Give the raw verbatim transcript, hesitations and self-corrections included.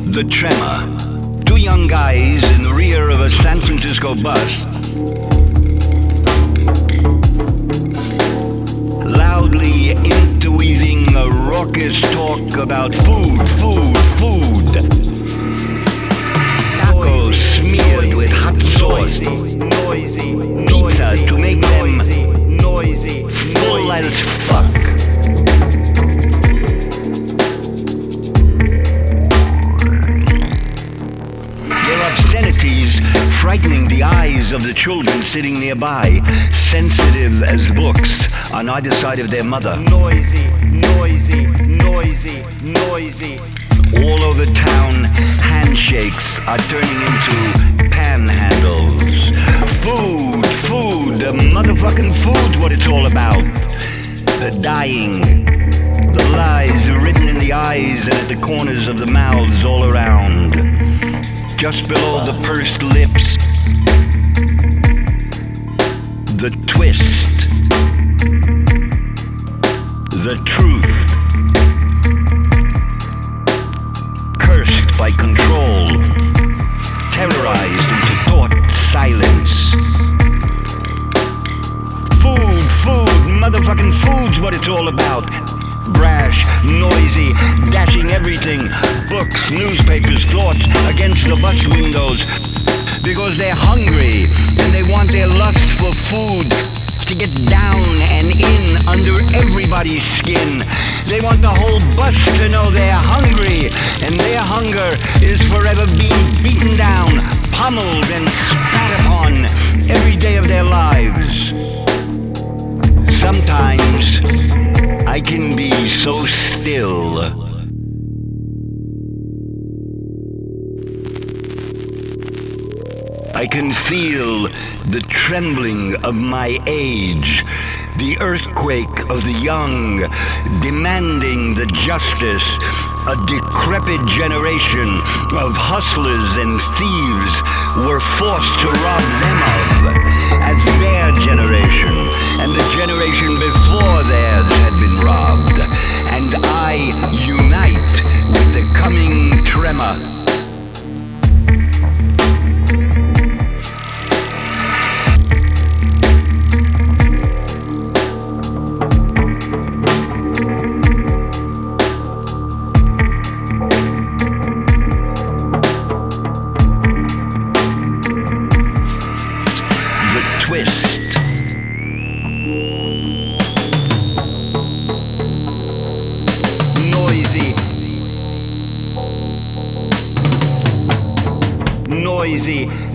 The Tremor. Two young guys in the rear of a San Francisco bus, loudly interweaving a raucous talk about food, food, food. Tacos smeared with hot sauce, pizza to make them full as fuck. Obscenities frightening the eyes of the children sitting nearby, sensitive as books on either side of their mother. Noisy, noisy, noisy, noisy. All over town, handshakes are turning into panhandles. Food, food, the motherfucking food's what it's all about. The dying, the lies written in the eyes and at the corners of the mouths all around. Just below the pursed lips, the twist, the truth, cursed by control, terrorized into thought silence. Food, food, motherfucking food's what it's all about. Brash, noisy, dashing everything, books, newspapers, thoughts against the bus windows, because they're hungry and they want their lust for food to get down and in under everybody's skin. They want the whole bus to know they're hungry, and their hunger is forever being beaten down, pummeled and spat upon every day of their lives. Sometimes I can be so still. I can feel the trembling of my age, the earthquake of the young, demanding the justice a decrepit generation of hustlers and thieves were forced to rob them of, as their generation and the generation before theirs had been robbed. And I unite with the coming tremor. Twist. Noisy. Noisy.